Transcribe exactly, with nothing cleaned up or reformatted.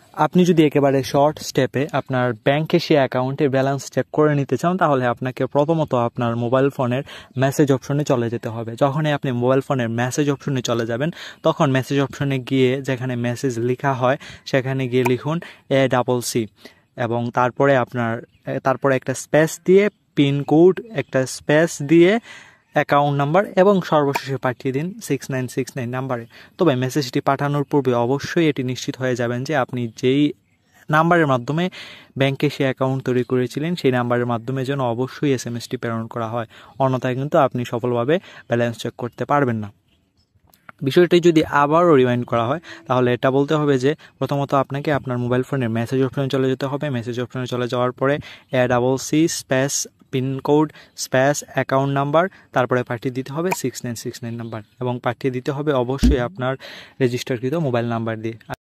আপনি যদি একেবারে শর্ট স্টেপে আপনার ব্যাংকে সে অ্যাকাউন্টের ব্যালেন্স চেক করে নিতে চান, তাহলে আপনাকে প্রথমত আপনার মোবাইল ফোনের মেসেজ অপশনে চলে যেতে হবে। যখনই আপনি মোবাইল ফোনের মেসেজ অপশনে চলে যাবেন, তখন মেসেজ অপশনে গিয়ে যেখানে মেসেজ লেখা হয় সেখানে গিয়ে লিখুন এ ডাবল সি, এবং তারপরে আপনার তারপরে একটা স্পেস দিয়ে পিনকোড, একটা স্পেস দিয়ে অ্যাকাউন্ট নাম্বার এবং সর্বশেষে পাঠিয়ে দিন সিক্স নাইন সিক্স নাইন নাম্বারে। তবে মেসেজটি পাঠানোর পূর্বে অবশ্যই এটি নিশ্চিত হয়ে যাবেন যে আপনি যেই নাম্বারের মাধ্যমে ব্যাংকে সে অ্যাকাউন্ট তৈরি করেছিলেন সেই নাম্বারের মাধ্যমে যেন অবশ্যই এস এম এসটি প্রেরণ করা হয়, অন্যথায় কিন্তু আপনি সফলভাবে ব্যালেন্স চেক করতে পারবেন না। বিষয়টি যদি আবারও রিমাইন্ড করা হয়, তাহলে এটা বলতে হবে যে প্রথমত আপনাকে আপনার মোবাইল ফোনের মেসেজ অপশনে চলে যেতে হবে। মেসেজ অপশনে চলে যাওয়ার পরে A double C space pincode space account number, তারপরে পাঠিয়ে দিতে হবে six nine six nine number, এবং পাঠিয়ে দিতে হবে অবশ্যই আপনার রেজিস্টারকৃত মোবাইল নাম্বার দিয়ে।